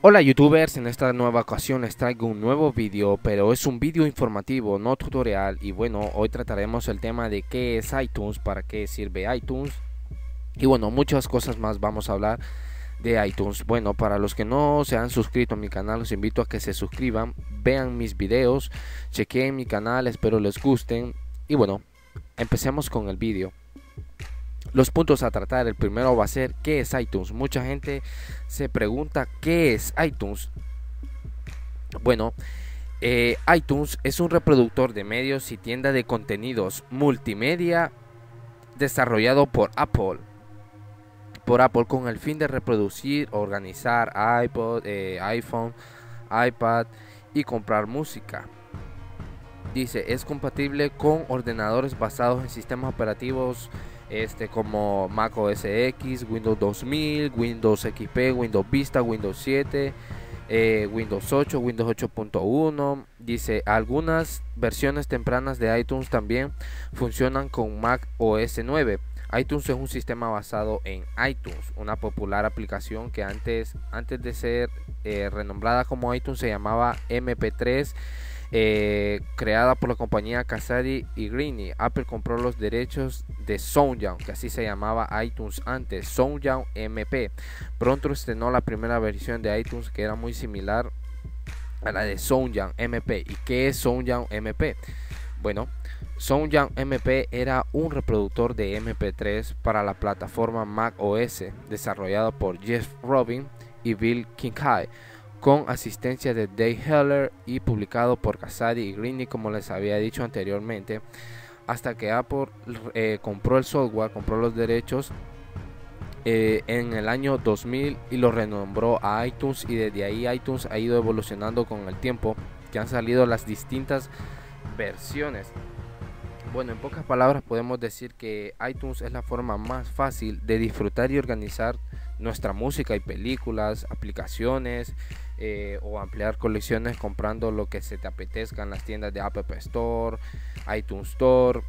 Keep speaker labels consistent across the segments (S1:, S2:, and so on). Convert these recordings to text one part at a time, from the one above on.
S1: Hola youtubers, en esta nueva ocasión les traigo un nuevo vídeo, pero es un vídeo informativo, no tutorial. Y bueno, hoy trataremos el tema de qué es iTunes, para qué sirve iTunes y bueno, muchas cosas más vamos a hablar de iTunes. Bueno, para los que no se han suscrito a mi canal, los invito a que se suscriban, vean mis videos, chequeen mi canal, espero les gusten. Y bueno, empecemos con el vídeo. Los puntos a tratar, el primero va a ser ¿qué es iTunes? Mucha gente se pregunta ¿qué es iTunes? Bueno, iTunes es un reproductor de medios y tienda de contenidos multimedia desarrollado por Apple con el fin de reproducir, organizar iPod, iPhone, iPad y comprar música. Dice, es compatible con ordenadores basados en sistemas operativos como Mac OS X, Windows 2000, Windows XP, Windows Vista, Windows 7, Windows 8, Windows 8.1. Dice, algunas versiones tempranas de iTunes también funcionan con Mac OS 9. iTunes es un sistema basado en iTunes, una popular aplicación que antes de ser renombrada como iTunes se llamaba MP3. Creada por la compañía Cassady y Greene. Apple compró los derechos de Soundjawn, que así se llamaba iTunes antes, Soundjawn MP. Pronto estrenó la primera versión de iTunes que era muy similar a la de Soundjawn MP. ¿Y qué es Soundjawn MP? Bueno, Soundjawn MP era un reproductor de MP3 para la plataforma Mac OS, desarrollado por Jeff Rubin y Bill Kincaid, con asistencia de Dave Heller y publicado por Cassady y Greene, como les había dicho anteriormente, hasta que Apple compró el software, compró los derechos en el año 2000 y lo renombró a iTunes, y desde ahí iTunes ha ido evolucionando con el tiempo, que han salido las distintas versiones. Bueno, en pocas palabras podemos decir que iTunes es la forma más fácil de disfrutar y organizar nuestra música y películas, aplicaciones, o ampliar colecciones comprando lo que se te apetezca en las tiendas de App Store, iTunes Store.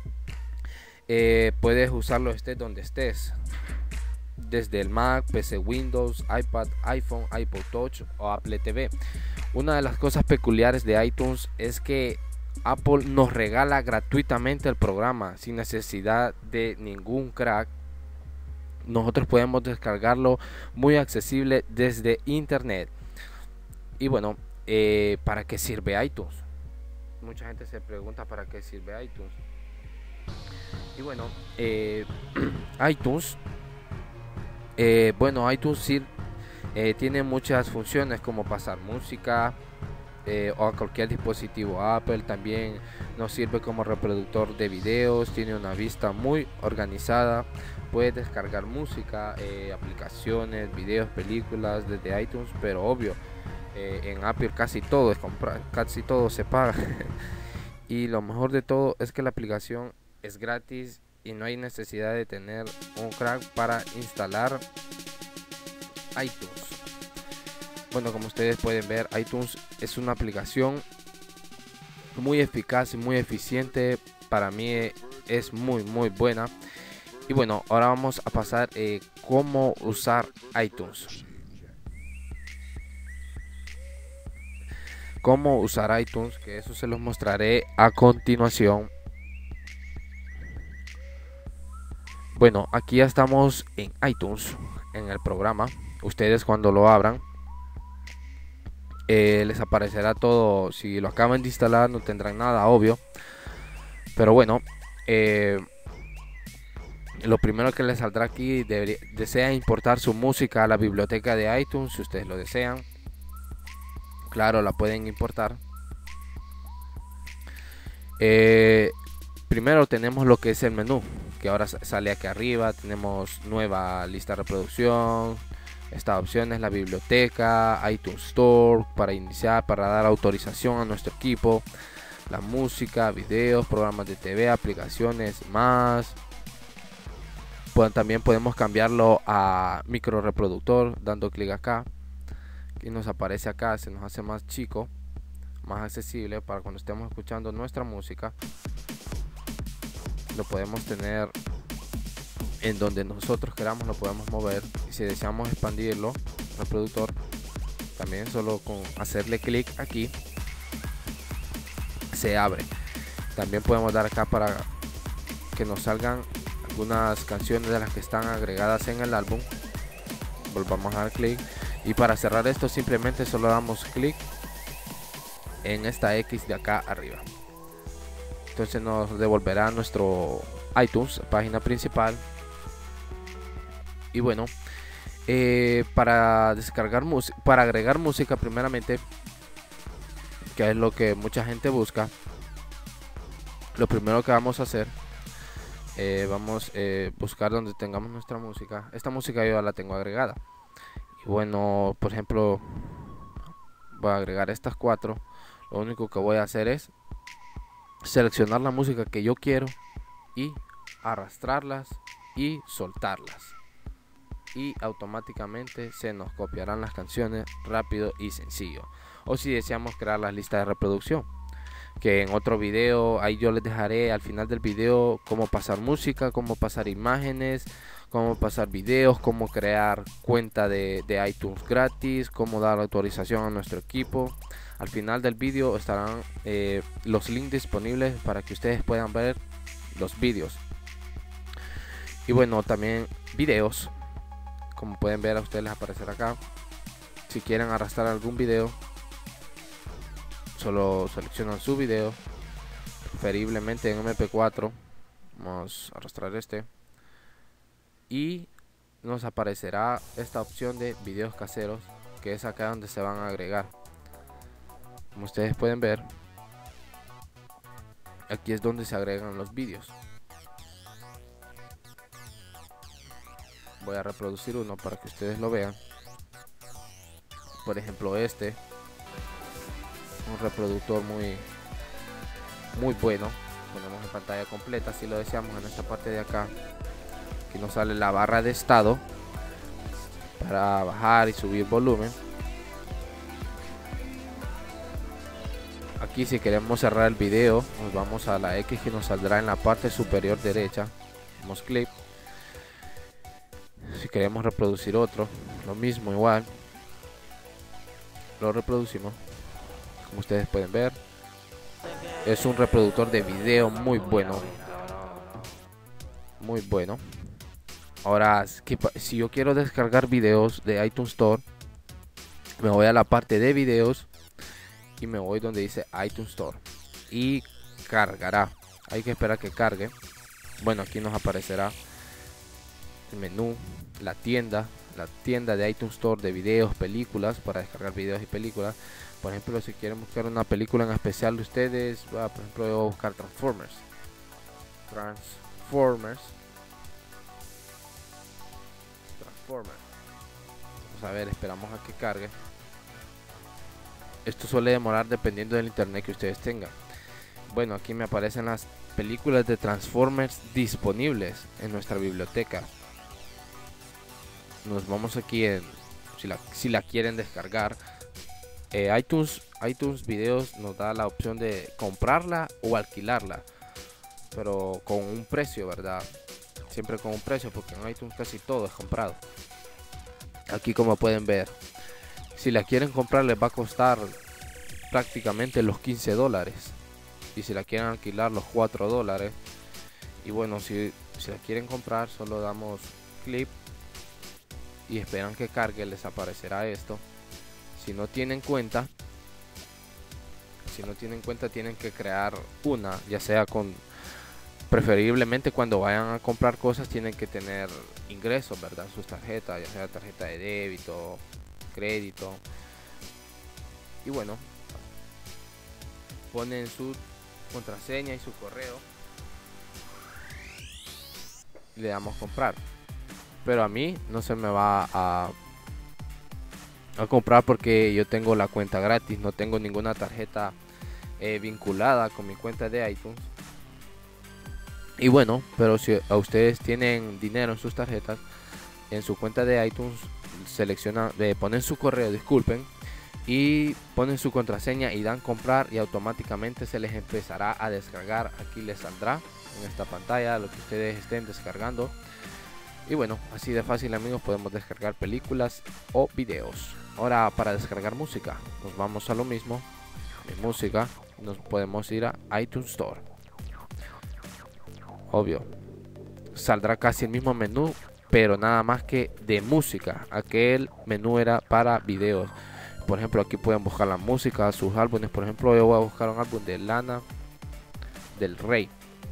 S1: Puedes usarlo estés donde estés, desde el Mac, PC, Windows, iPad, iPhone, iPod Touch o Apple TV. Una de las cosas peculiares de iTunes es que Apple nos regala gratuitamente el programa sin necesidad de ningún crack. Nosotros podemos descargarlo muy accesible desde internet. Y bueno, ¿para qué sirve iTunes? Mucha gente se pregunta ¿para qué sirve iTunes? Y bueno, iTunes, iTunes tiene muchas funciones como pasar música, o a cualquier dispositivo Apple. También nos sirve como reproductor de videos, tiene una vista muy organizada, puedes descargar música, aplicaciones, videos, películas desde iTunes, pero obvio, en Apple casi todo es comprar, casi todo se paga. Y lo mejor de todo es que la aplicación es gratis y no hay necesidad de tener un crack para instalar iTunes. Bueno, como ustedes pueden ver, iTunes es una aplicación muy eficaz y muy eficiente. Para mí es muy buena. Y bueno, ahora vamos a pasar cómo usar iTunes. Cómo usar iTunes, que eso se los mostraré a continuación. Bueno, aquí ya estamos en iTunes, en el programa. Ustedes cuando lo abran, les aparecerá todo. Si lo acaban de instalar no tendrán nada, obvio, pero bueno, lo primero que les saldrá aquí, desea importar su música a la biblioteca de iTunes. Si ustedes lo desean, claro, la pueden importar. Primero tenemos lo que es el menú, que ahora sale aquí arriba. Tenemos nueva lista de reproducción. Esta opción es la biblioteca, iTunes Store para iniciar, para dar autorización a nuestro equipo, la música, videos, programas de TV, aplicaciones más. También podemos cambiarlo a micro reproductor dando clic acá, y nos aparece acá, se nos hace más chico, más accesible para cuando estemos escuchando nuestra música. Lo podemos tener en donde nosotros queramos, lo podemos mover, y si deseamos expandirlo, reproductor, También solo con hacerle clic aquí se abre. También podemos dar acá para que nos salgan algunas canciones de las que están agregadas en el álbum. Volvamos a dar clic, y para cerrar esto simplemente solo damos clic en esta X de acá arriba. Entonces nos devolverá nuestro iTunes, página principal. Y bueno, para descargar música, para agregar música primeramente, que es lo que mucha gente busca, lo primero que vamos a hacer, vamos a buscar donde tengamos nuestra música. Esta música yo ya la tengo agregada. Y bueno, por ejemplo, voy a agregar estas 4. Lo único que voy a hacer es seleccionar la música que yo quiero y arrastrarlas y soltarlas, y automáticamente se nos copiarán las canciones rápido y sencillo. O si deseamos crear las listas de reproducción, que en otro video, ahí yo les dejaré al final del video cómo pasar música, cómo pasar imágenes, cómo pasar videos, cómo crear cuenta de iTunes gratis, cómo dar autorización a nuestro equipo. Al final del video estarán los links disponibles para que ustedes puedan ver los vídeos. Y bueno, también videos, como pueden ver, a ustedes les aparecerá acá. Si quieren arrastrar algún video, solo seleccionan su video, preferiblemente en MP4. Vamos a arrastrar este y nos aparecerá esta opción de videos caseros, que es acá donde se van a agregar. Como ustedes pueden ver, aquí es donde se agregan los vídeos. Voy a reproducir uno para que ustedes lo vean. Por ejemplo, este, un reproductor muy bueno. Ponemos en pantalla completa si lo deseamos. En esta parte de acá, aquí nos sale la barra de estado para bajar y subir volumen. Aquí, si queremos cerrar el video, nos vamos a la X que nos saldrá en la parte superior derecha. Damos clic. Si queremos reproducir otro, lo mismo, igual lo reproducimos. Como ustedes pueden ver, es un reproductor de video muy bueno, muy bueno. Ahora, si yo quiero descargar videos de iTunes Store, me voy a la parte de videos y me voy donde dice iTunes Store y cargará. Hay que esperar que cargue. Bueno, aquí nos aparecerá el menú, la tienda de iTunes Store de videos, películas, para descargar videos y películas. Por ejemplo, si quieren buscar una película en especial de ustedes, por ejemplo, yo voy a buscar Transformers. Vamos a ver, esperamos a que cargue. Esto suele demorar dependiendo del internet que ustedes tengan. Bueno, aquí me aparecen las películas de Transformers disponibles en nuestra biblioteca. Nos vamos aquí en, si la quieren descargar, iTunes Videos nos da la opción de comprarla o alquilarla, pero con un precio, ¿verdad? Siempre con un precio, porque en iTunes casi todo es comprado. Aquí, como pueden ver, si la quieren comprar les va a costar prácticamente los $15, y si la quieren alquilar los $4. Y bueno, si la quieren comprar, solo damos clic y esperan que cargue, les aparecerá esto. Si no tienen cuenta, tienen que crear una, ya sea con, preferiblemente cuando vayan a comprar cosas tienen que tener ingresos, ¿verdad? Sus tarjetas, ya sea tarjeta de débito, crédito. Y bueno, ponen su contraseña y su correo y le damos comprar. Pero a mí no se me va a comprar porque yo tengo la cuenta gratis, no tengo ninguna tarjeta vinculada con mi cuenta de iTunes. Y bueno, pero si a ustedes tienen dinero en sus tarjetas, en su cuenta de iTunes, seleccionan, ponen su correo, disculpen, y ponen su contraseña y dan comprar, y automáticamente se les empezará a descargar. Aquí les saldrá en esta pantalla lo que ustedes estén descargando. Y bueno, así de fácil, amigos, podemos descargar películas o videos. Ahora para descargar música, nos vamos a lo mismo, de música, nos podemos ir a iTunes Store. Obvio, saldrá casi el mismo menú, pero nada más que de música. Aquel menú era para videos. Por ejemplo, aquí pueden buscar la música, sus álbumes. Por ejemplo, yo voy a buscar un álbum de Lana del Rey.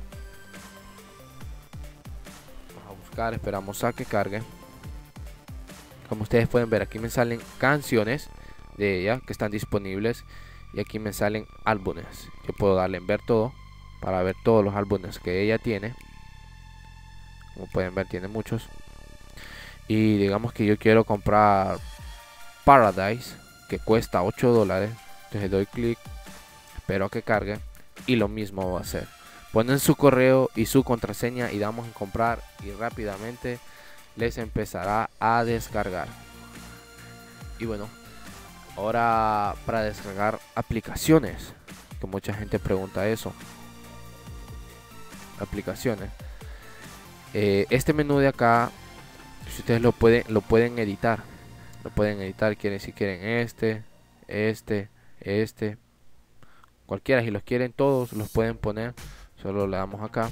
S1: Vamos a buscar, esperamos a que cargue. Como ustedes pueden ver, aquí me salen canciones de ella que están disponibles, y aquí me salen álbumes. Yo puedo darle en ver todo para ver todos los álbumes que ella tiene. Como pueden ver, tiene muchos. Y digamos que yo quiero comprar Paradise, que cuesta $8. Entonces doy clic, espero a que cargue, y lo mismo va a hacer. Ponen su correo y su contraseña y damos en comprar, y rápidamente les empezará a descargar. Y bueno, ahora para descargar aplicaciones, que mucha gente pregunta eso. Aplicaciones. Este menú de acá, si ustedes lo pueden editar. Lo pueden editar, si quieren este, cualquiera. Si los quieren todos, los pueden poner. Solo le damos acá.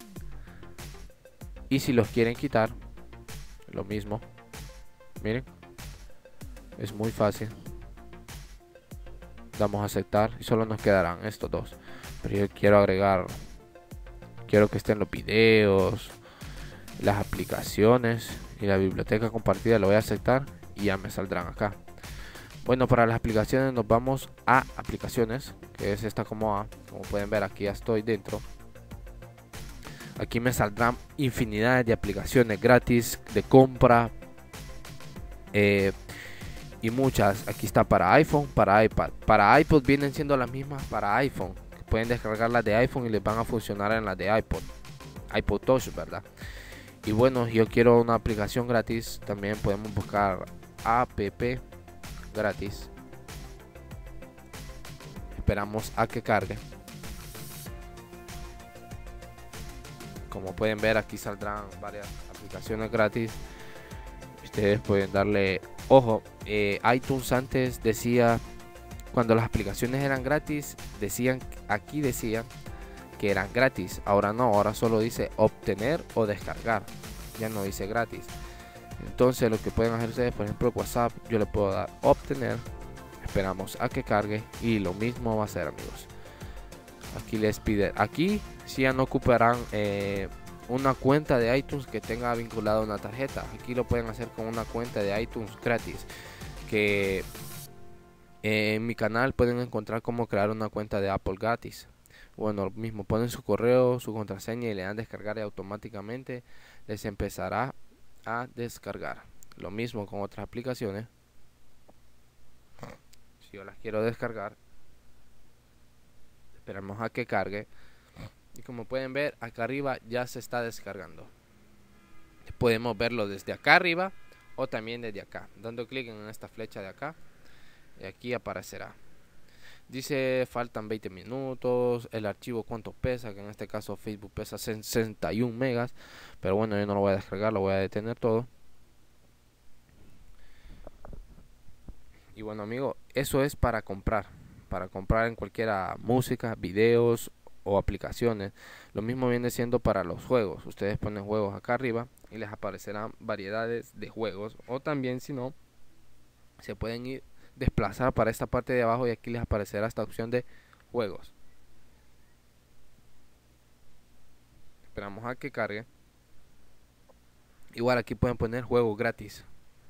S1: Y si los quieren quitar, lo mismo. Miren, es muy fácil. Damos a aceptar y solo nos quedarán estos dos. Pero yo quiero agregar, quiero que estén los videos, las aplicaciones y la biblioteca compartida. Lo voy a aceptar y ya me saldrán acá. Bueno, para las aplicaciones nos vamos a aplicaciones, que es esta como pueden ver, aquí ya estoy dentro. Aquí me saldrán infinidad de aplicaciones gratis, de compra, y muchas. Aquí está para iPhone, para iPad, para iPod vienen siendo las mismas para iPhone. Pueden descargar las de iPhone y les van a funcionar en las de iPod Touch, ¿verdad? Y bueno, yo quiero una aplicación gratis. También podemos buscar app gratis. Esperamos a que cargue. Como pueden ver, aquí saldrán varias aplicaciones gratis. Ustedes pueden darle ojo. iTunes antes decía, cuando las aplicaciones eran gratis, aquí decían que eran gratis. Ahora no, ahora solo dice obtener o descargar, ya no dice gratis. Entonces lo que pueden hacer ustedes, por ejemplo WhatsApp, yo le puedo dar obtener, esperamos a que cargue y lo mismo va a ser, amigos. Aquí les pide, aquí si ya no ocuparán una cuenta de iTunes que tenga vinculada una tarjeta. Aquí lo pueden hacer con una cuenta de iTunes gratis, que en mi canal pueden encontrar cómo crear una cuenta de Apple gratis. Bueno, lo mismo, ponen su correo, su contraseña y le dan descargar, y automáticamente les empezará a descargar. Lo mismo con otras aplicaciones. Si yo las quiero descargar, esperamos a que cargue. Y como pueden ver, acá arriba ya se está descargando. Podemos verlo desde acá arriba o también desde acá. Dando clic en esta flecha de acá, y aquí aparecerá. Dice faltan 20 minutos. El archivo cuánto pesa, que en este caso Facebook pesa 61 megas. Pero bueno, yo no lo voy a descargar, lo voy a detener todo. Y bueno, amigo, eso es para comprar. Para comprar en cualquiera música, videos o aplicaciones. Lo mismo viene siendo para los juegos. Ustedes ponen juegos acá arriba y les aparecerán variedades de juegos. O también, si no, se pueden ir desplazar para esta parte de abajo y aquí les aparecerá esta opción de juegos. Esperamos a que cargue. Igual aquí pueden poner juegos gratis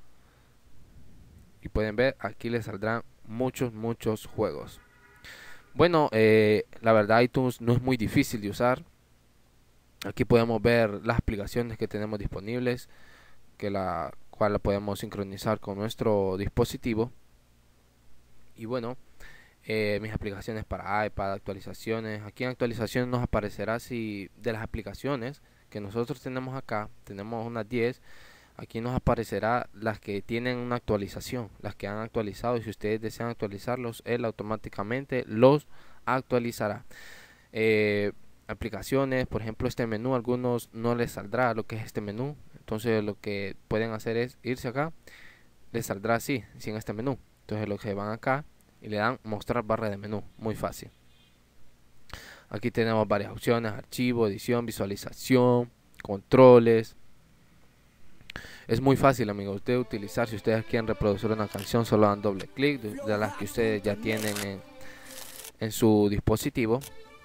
S1: y pueden ver, aquí les saldrán muchos juegos. Bueno, la verdad iTunes no es muy difícil de usar. Aquí podemos ver las aplicaciones que tenemos disponibles, que la cual la podemos sincronizar con nuestro dispositivo. Y bueno, mis aplicaciones para iPad, actualizaciones. Aquí en actualizaciones nos aparecerá si de las aplicaciones que nosotros tenemos acá, tenemos unas 10. Aquí nos aparecerá las que tienen una actualización, las que han actualizado, y si ustedes desean actualizarlos, él automáticamente los actualizará. Aplicaciones, por ejemplo este menú, a algunos no les saldrá lo que es este menú. Entonces lo que pueden hacer es irse acá les saldrá así, sin este menú. Entonces lo que van acá y le dan mostrar barra de menú, muy fácil. Aquí tenemos varias opciones: archivo, edición, visualización, controles. Es muy fácil, amigos, de utilizar. Si ustedes quieren reproducir una canción, solo dan doble clic de las que ustedes ya tienen en su dispositivo.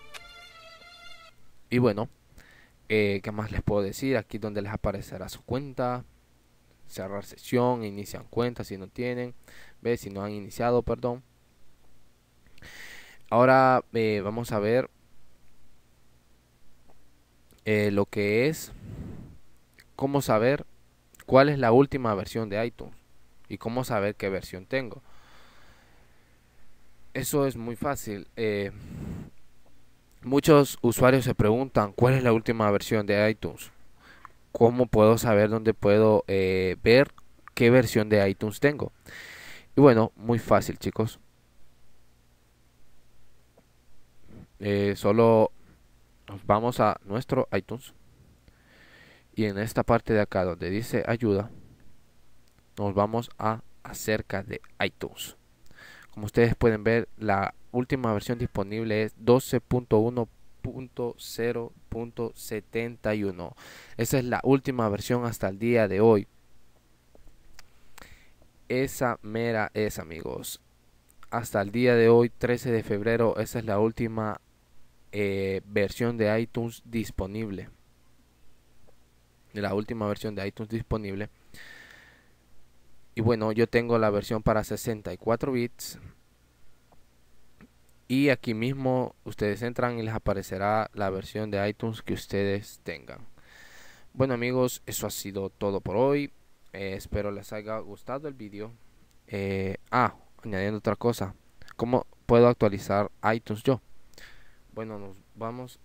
S1: Y bueno, ¿qué más les puedo decir? Aquí donde les aparecerá su cuenta, cerrar sesión, inician cuenta si no tienen, ve si no han iniciado, perdón. Ahora vamos a ver lo que es cómo saber cuál es la última versión de iTunes y cómo saber qué versión tengo. Eso es muy fácil. Muchos usuarios se preguntan cuál es la última versión de iTunes. ¿Cómo puedo saber dónde puedo ver qué versión de iTunes tengo? Y bueno, muy fácil, chicos. Solo nos vamos a nuestro iTunes y en esta parte de acá donde dice ayuda, nos vamos a acerca de iTunes. Como ustedes pueden ver, la última versión disponible es 12.1.0.71. Esa es la última versión hasta el día de hoy. Esa mera es, amigos. Hasta el día de hoy, 13 de febrero, esa es la última versión de iTunes disponible. La última versión de iTunes disponible. Y bueno, yo tengo la versión para 64 bits. Y aquí mismo ustedes entran y les aparecerá la versión de iTunes que ustedes tengan. Bueno, amigos, eso ha sido todo por hoy. Espero les haya gustado el vídeo. Añadiendo otra cosa. ¿Cómo puedo actualizar iTunes yo? Bueno, nos vamos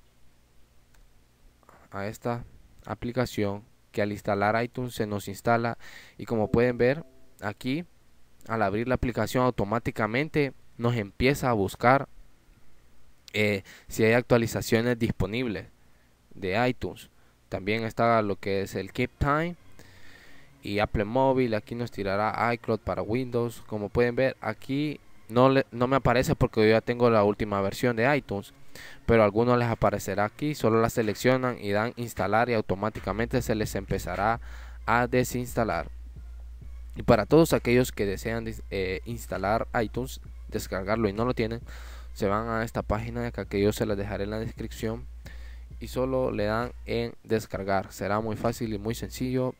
S1: a esta aplicación que al instalar iTunes se nos instala. Y como pueden ver aquí, al abrir la aplicación automáticamente nos empieza a buscar si hay actualizaciones disponibles de iTunes. También está lo que es el Keep Time y Apple Móvil. Aquí nos tirará iCloud para Windows. Como pueden ver aquí no me aparece porque yo ya tengo la última versión de iTunes, pero a algunos les aparecerá aquí. Solo la seleccionan y dan instalar y automáticamente se les empezará a desinstalar. Y para todos aquellos que desean instalar iTunes, descargarlo y no lo tienen, se van a esta página de acá que yo se las dejaré en la descripción y solo le dan en descargar. Será muy fácil y muy sencillo.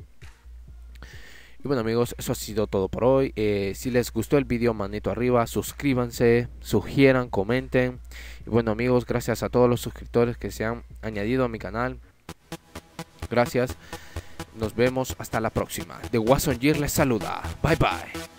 S1: Y bueno, amigos, eso ha sido todo por hoy. Si les gustó el vídeo, manito arriba, suscríbanse, sugieran, comenten. Y bueno, amigos, gracias a todos los suscriptores que se han añadido a mi canal. Gracias. Nos vemos hasta la próxima. The Wasson Gear les saluda. Bye bye.